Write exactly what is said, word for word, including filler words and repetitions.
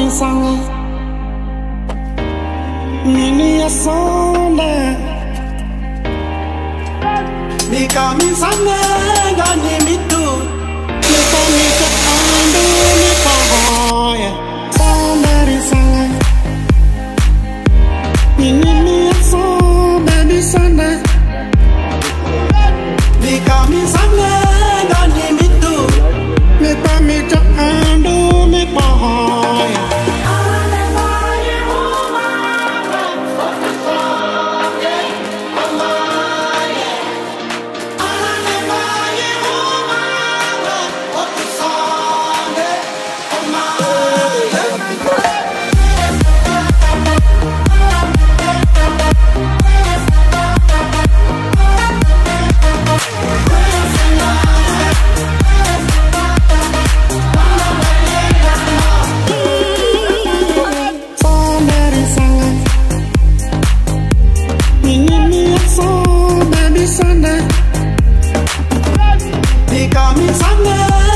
Sambari sange Nini ya sonde Mikami sange Gani mitu Mika mika andu Mika hoya Sambari sange Nini ya sonde Baby sange Mikami sange Gani mitu Mika mika andu Mika hoya Sunday, Sunday, Sunday.